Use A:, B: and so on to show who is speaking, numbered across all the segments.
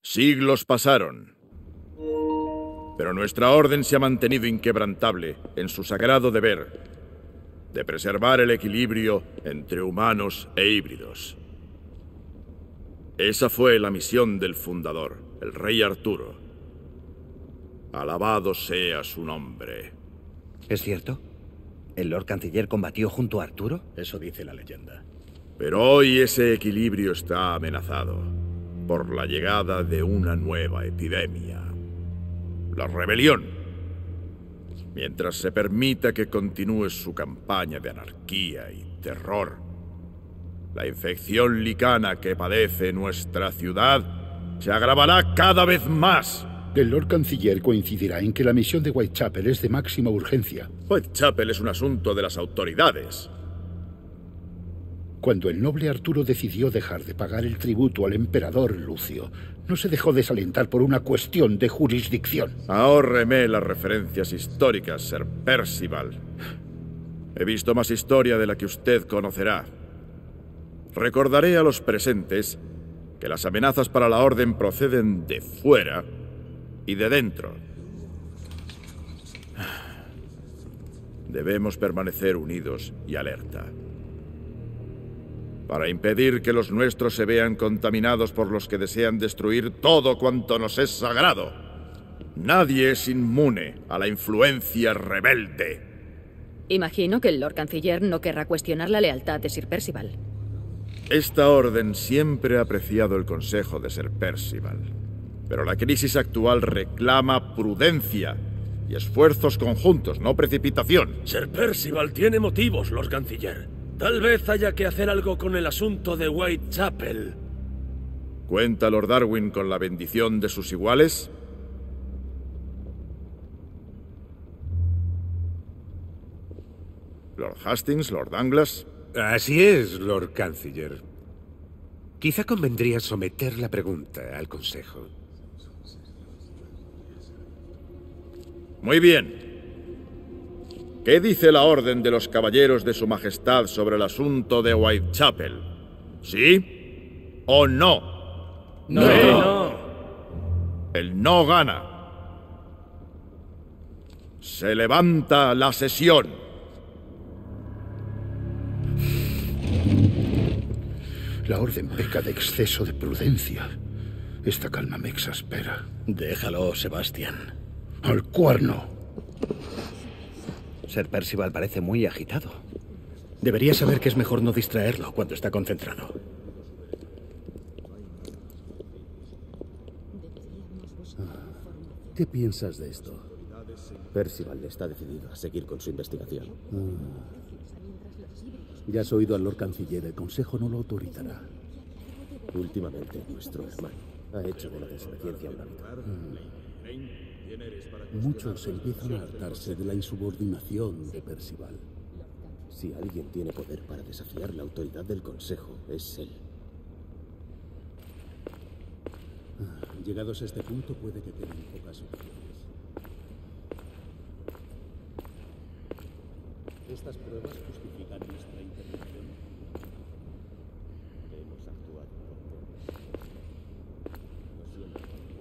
A: Siglos pasaron, pero nuestra orden se ha mantenido inquebrantable en su sagrado deber de preservar el equilibrio entre humanos e híbridos. Esa fue la misión del fundador, el rey Arturo. Alabado sea su nombre.
B: ¿Es cierto? ¿El Lord Canciller combatió junto a Arturo?
C: Eso dice la leyenda.
A: Pero hoy ese equilibrio está amenazado por la llegada de una nueva epidemia. La rebelión. Mientras se permita que continúe su campaña de anarquía y terror, la infección licana que padece nuestra ciudad se agravará cada vez más.
D: El Lord Canciller coincidirá en que la misión de Whitechapel es de máxima urgencia.
A: Whitechapel es un asunto de las autoridades.
D: Cuando el noble Arturo decidió dejar de pagar el tributo al emperador Lucio, no se dejó desalentar por una cuestión de jurisdicción.
A: Ahórreme las referencias históricas, Sir Percival. He visto más historia de la que usted conocerá. Recordaré a los presentes que las amenazas para la Orden proceden de fuera y de dentro. Debemos permanecer unidos y alerta para impedir que los nuestros se vean contaminados por los que desean destruir todo cuanto nos es sagrado. Nadie es inmune a la influencia rebelde.
E: Imagino que el Lord Canciller no querrá cuestionar la lealtad de Sir Percival.
A: Esta orden siempre ha apreciado el consejo de Sir Percival, pero la crisis actual reclama prudencia y esfuerzos conjuntos, no precipitación.
C: Sir Percival tiene motivos, Lord Canciller. Tal vez haya que hacer algo con el asunto de Whitechapel.
A: ¿Cuenta Lord Darwin con la bendición de sus iguales? ¿Lord Hastings, Lord Douglas?
F: Así es, Lord Canciller. Quizá convendría someter la pregunta al Consejo.
A: Muy bien. ¿Qué dice la Orden de los Caballeros de Su Majestad sobre el asunto de Whitechapel? ¿Sí o no?
C: No. No.
A: El no gana. Se levanta la sesión.
D: La Orden peca de exceso de prudencia. Esta calma me exaspera.
C: Déjalo, Sebastián.
D: ¡Al cuerno!
B: Sir Percival parece muy agitado.
C: Debería saber que es mejor no distraerlo cuando está concentrado.
G: ¿Qué piensas de esto? Percival está decidido a seguir con su investigación. Ya has oído al Lord Canciller, el Consejo no lo autorizará. Últimamente, nuestro hermano ha hecho de la desobediencia un hábito. Muchos empiezan a hartarse de la insubordinación de Percival. Si alguien tiene poder para desafiar la autoridad del Consejo, es él. Llegados a este punto, puede que queden pocas opciones. Estas pruebas justifican nuestra intervención. Hemos actuado con Lo siento.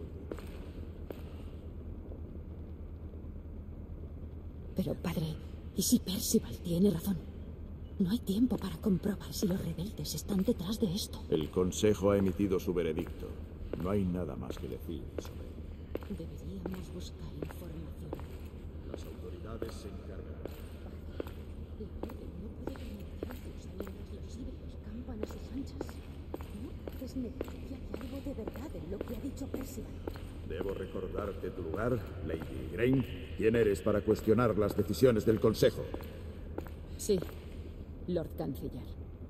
H: Pero, padre, ¿y si Percival tiene razón? No hay tiempo para comprobar si los rebeldes están detrás de esto.
A: El Consejo ha emitido su veredicto. No hay nada más que decir sobre ello.
H: Deberíamos buscar información.
A: Las autoridades se encargarán.
H: La orden no puede permitir mientras los híbridos campan a sus anchas. No puedes negar que hay algo de verdad en lo que ha dicho Percival.
A: Debo recordarte tu lugar, Lady Grain. ¿Quién eres para cuestionar las decisiones del Consejo?
H: Sí, Lord Canciller.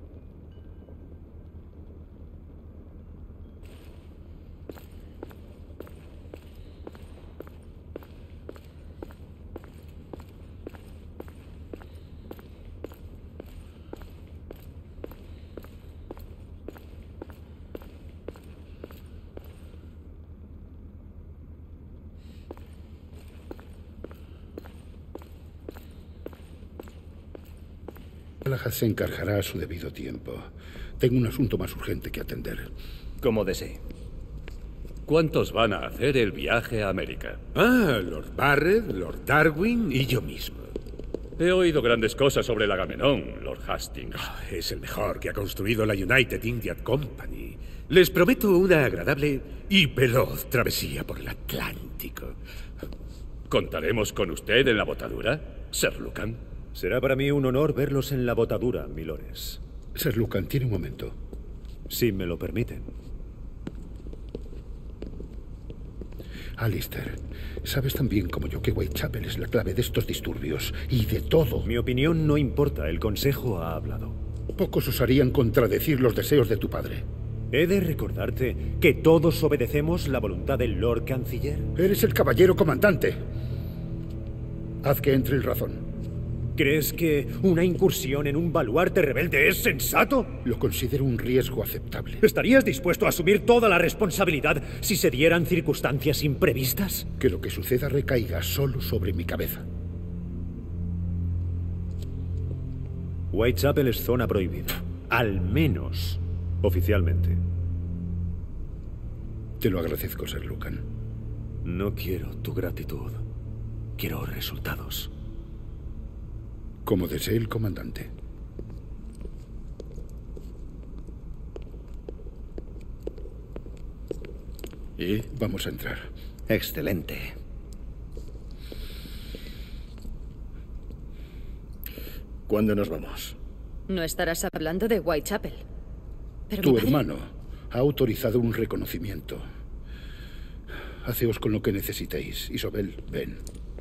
D: Galahad se encargará a su debido tiempo. Tengo un asunto más urgente que atender.
B: Como desee.
I: ¿Cuántos van a hacer el viaje a América?
F: Lord Barrett, Lord Darwin y yo mismo.
I: He oído grandes cosas sobre el Agamenón, Lord Hastings.
F: Es el mejor que ha construido la United India Company. Les prometo una agradable y veloz travesía por el Atlántico.
I: ¿Contaremos con usted en la botadura, Sir Lucan?
J: Será para mí un honor verlos en la botadura, milores.
D: Sir Lucan, tiene un momento.
J: Si me lo permiten.
D: Alistair, sabes tan bien como yo que Whitechapel es la clave de estos disturbios y de todo.
J: Mi opinión no importa, el Consejo ha hablado.
D: Pocos osarían contradecir los deseos de tu padre.
J: ¿He de recordarte que todos obedecemos la voluntad del Lord Canciller?
D: Eres el caballero comandante. Haz que entre en razón.
J: ¿Crees que una incursión en un baluarte rebelde es sensato?
D: Lo considero un riesgo aceptable.
J: ¿Estarías dispuesto a asumir toda la responsabilidad si se dieran circunstancias imprevistas?
D: Que lo que suceda recaiga solo sobre mi cabeza.
J: Whitechapel es zona prohibida. Al menos oficialmente.
D: Te lo agradezco, Sir Lucan.
J: No quiero tu gratitud. Quiero resultados.
D: Como desee el comandante.
A: ¿Y?
D: Vamos a entrar.
B: Excelente.
A: ¿Cuándo nos vamos?
E: No estarás hablando de Whitechapel. Pero
D: Tu
E: mi padre-
D: hermano ha autorizado un reconocimiento. Haceos con lo que necesitéis. Isobel, ven.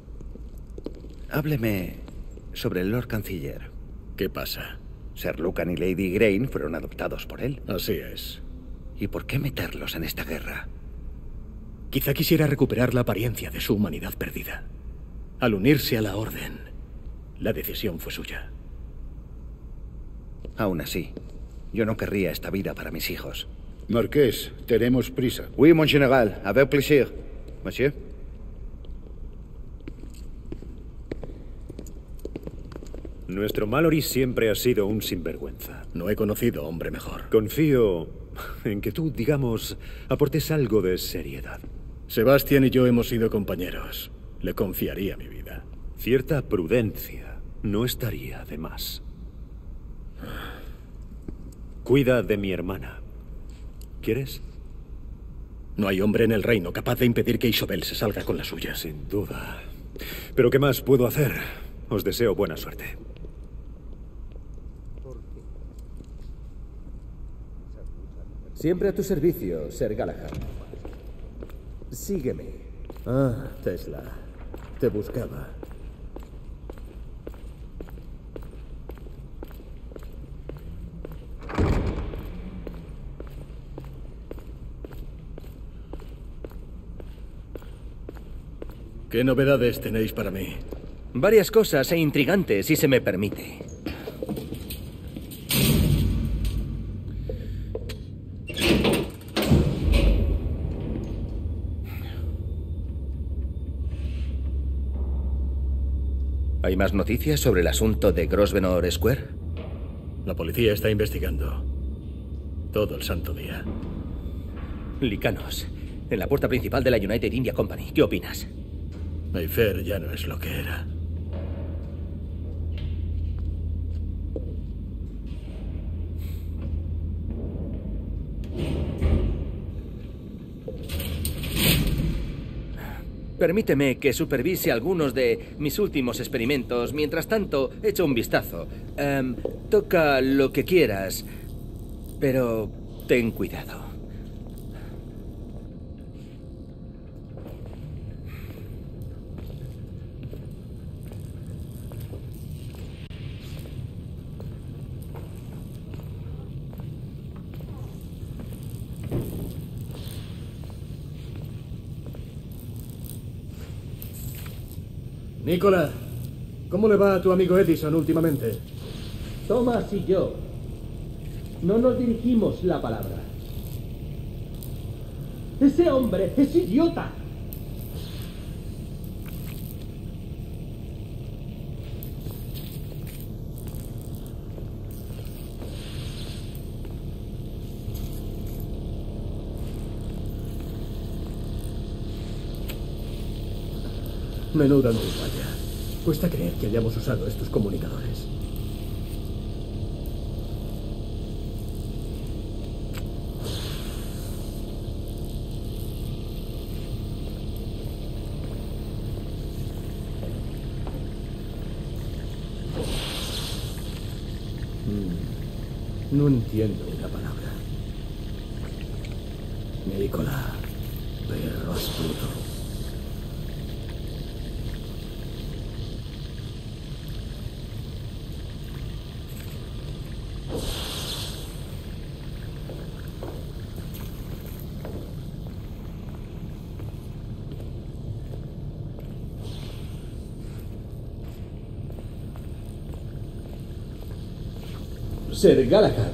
B: Hábleme sobre el Lord Canciller.
A: ¿Qué pasa?
B: Sir Lucan y Lady Grain fueron adoptados por él.
A: Así es.
B: ¿Y por qué meterlos en esta guerra?
C: Quizá quisiera recuperar la apariencia de su humanidad perdida. Al unirse a la Orden, la decisión fue suya.
B: Aún así, yo no querría esta vida para mis hijos.
D: Marqués, tenemos prisa.
B: Oui, mon général. Avec plaisir. Monsieur.
J: Nuestro Mallory siempre ha sido un sinvergüenza.
C: No he conocido hombre mejor.
J: Confío en que tú, digamos, aportes algo de seriedad.
C: Sebastián y yo hemos sido compañeros. Le confiaría mi vida.
J: Cierta prudencia no estaría de más. Cuida de mi hermana. ¿Quieres?
C: No hay hombre en el reino capaz de impedir que Isobel se salga con la suya.
J: Sin duda. Pero ¿qué más puedo hacer? Os deseo buena suerte.
G: Siempre a tu servicio, Sir Galahad. Sígueme. Ah, Tesla. Te buscaba.
C: ¿Qué novedades tenéis para mí?
K: Varias cosas e intrigantes, si se me permite. ¿Hay más noticias sobre el asunto de Grosvenor Square?
C: La policía está investigando. Todo el santo día.
K: Licanos, en la puerta principal de la United India Company. ¿Qué opinas?
C: Mayfair ya no es lo que era.
K: Permíteme que supervise algunos de mis últimos experimentos. Mientras tanto, echa un vistazo. Toca lo que quieras, pero ten cuidado.
C: Nicola, ¿cómo le va a tu amigo Edison últimamente?
L: Thomas y yo no nos dirigimos la palabra. Ese hombre es idiota.
C: Menuda antipalla. Cuesta creer que hayamos usado estos comunicadores. No entiendo una palabra. Nicola, perro astuto.
L: Ser Galahad.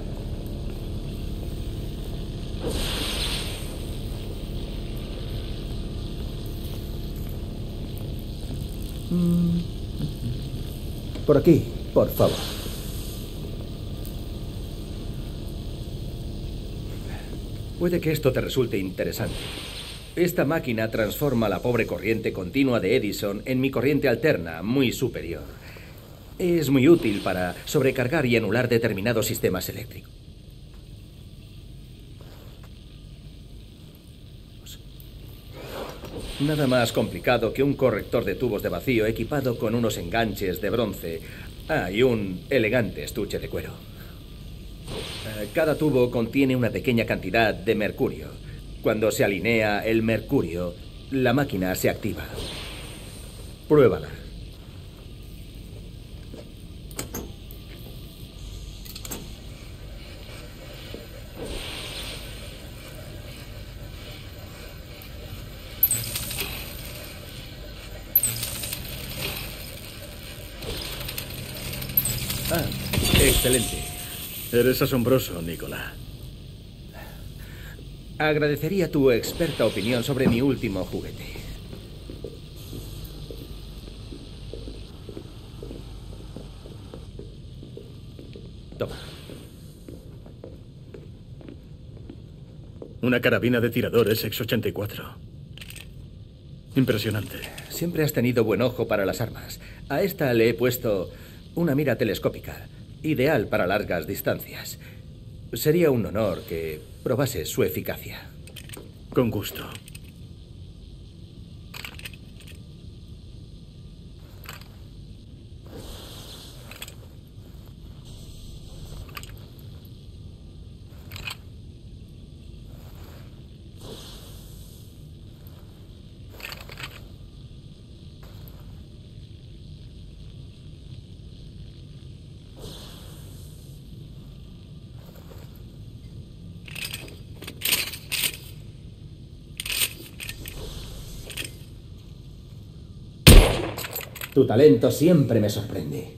J: Por aquí, por favor.
K: Puede que esto te resulte interesante. Esta máquina transforma la pobre corriente continua de Edison en mi corriente alterna, muy superior. Es muy útil para sobrecargar y anular determinados sistemas eléctricos. Nada más complicado que un corrector de tubos de vacío equipado con unos enganches de bronce. Y un elegante estuche de cuero. Cada tubo contiene una pequeña cantidad de mercurio. Cuando se alinea el mercurio, la máquina se activa. Pruébala. Excelente.
C: Eres asombroso, Nicola.
K: Agradecería tu experta opinión sobre mi último juguete. Toma.
C: Una carabina de tiradores X-84. Impresionante.
K: Siempre has tenido buen ojo para las armas. A esta le he puesto una mira telescópica, ideal para largas distancias. Sería un honor que probase su eficacia.
C: Con gusto.
L: Tu talento siempre me sorprende.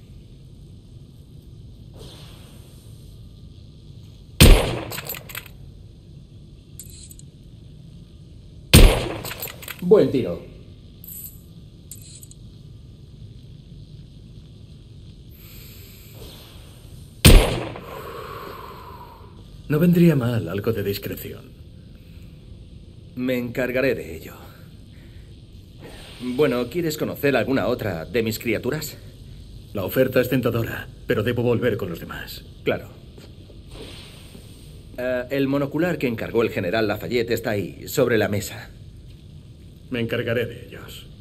L: Buen tiro.
C: No vendría mal algo de discreción.
K: Me encargaré de ello. Bueno, ¿quieres conocer alguna otra de mis criaturas?
C: La oferta es tentadora, pero debo volver con los demás.
K: Claro. El monocular que encargó el general Lafayette está ahí, sobre la mesa.
C: Me encargaré de ellos.